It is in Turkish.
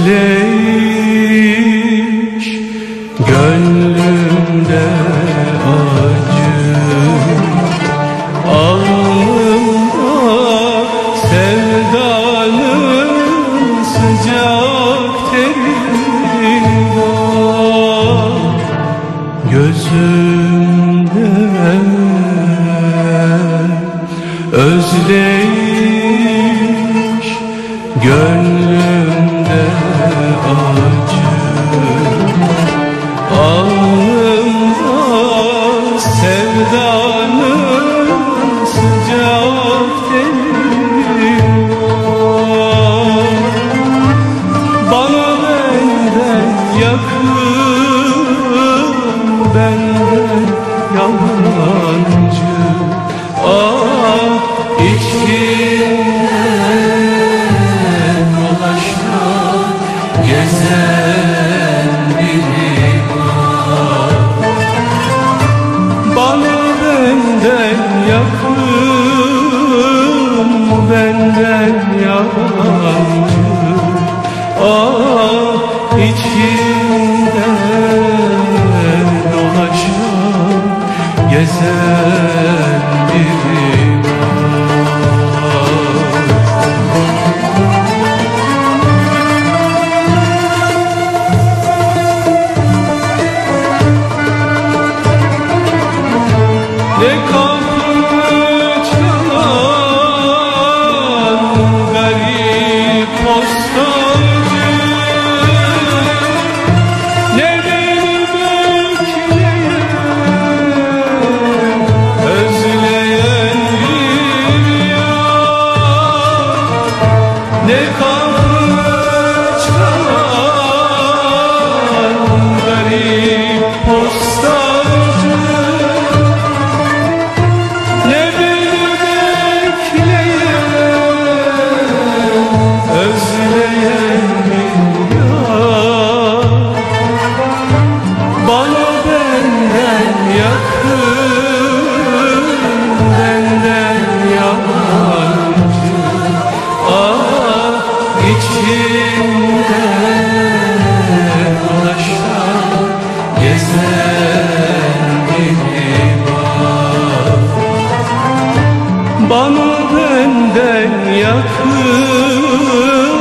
Özleyiş gönlümde acı, alnımda sevdanın sıcak teri var, gözümde özleyiş gönlümde acı, alnımda sevdanın sıcak teri var. Bana benden yakın, benden yalancı, içkinden dolaşan gezen biri var. Bana benden yakın, benden yalancı, içinden dolaşan gezen biri ne kapı çalan garip postacı, ne beni bekleyen özleyen bir yar, ne kapı çalan garip postacı, ne beni bekleyen özleyen bir yar. Bana benden yakın, benden yalancı, içinde dolaşan gezen biri var. Bana benden yakın,